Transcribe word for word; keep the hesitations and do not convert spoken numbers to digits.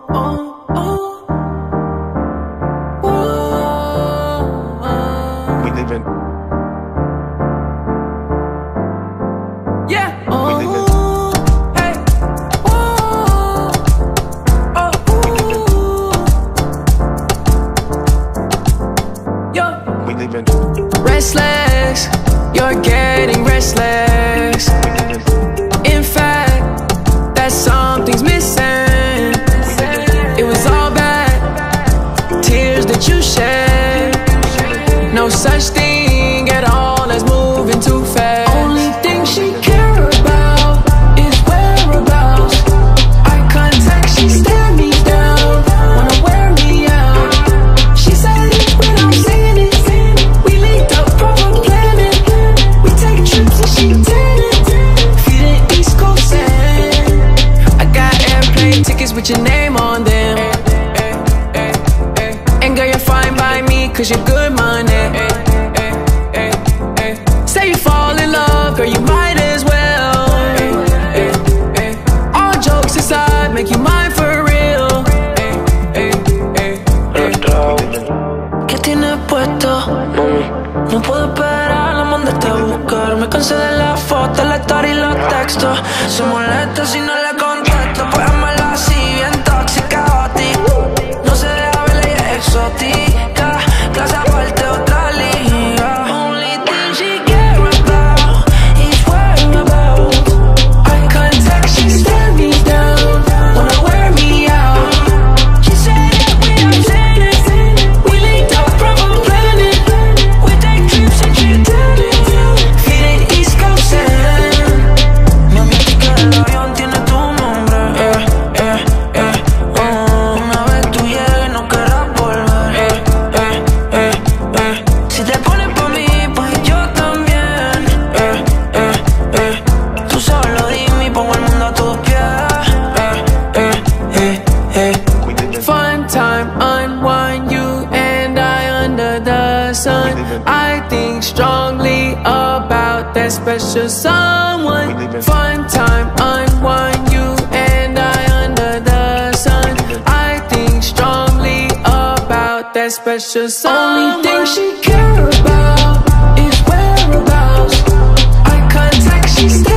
oh, oh. Whoa. We living. Yeah. We living. Hey. Whoa. Oh. Yo. We living. Restless. You're getting restless. In fact, that something's missing. It was all bad, tears that you shed. No such thing at all as moving too fast. Only thing she care about is whereabouts. Eye contact, she stare me down, wanna wear me out. She said it when I'm saying it. We linked up, proper planning. We take trips and she did it. Feeding East Coast sand. I got airplane tickets with your name on them. And girl, you're fine by me, cause you're good money. Say you fall in love, girl, you might as well. All jokes aside, make you mine for real. ¿Qué tienes puesto? No puedo esperar, la mandaste a buscar. Me cansé de la foto, la story y los textos. Se molesta si no le contesto, pues amarla así, bien tóxica, hoti. No se deja ver, ella es exótica. Clase aparte, otra liga. Only thing she care about is whereabouts. Eye contact, she stare me down, wanna wear me out. She said it when I'm saying it. We linked up, proper planning. We take trips and she did it. Feeding East Coast sand. Mi amiga del avión tiene tu nombre. Eh, eh, eh, oh. Una vez tú llegues no querrás volver. Eh, eh, eh, eh. Si te pones pa' mí, pues yo también. Eh, eh, eh. Tú solo dime y pongo el mundo a tus pies. Eh, eh, eh, eh. Fun time, unwind, you and I under the sun. I think strongly about that special someone. Fun time, unwind, you and I under the sun. I think strongly about that special someone. Only thing she care about is whereabouts. Eye contact, she stays.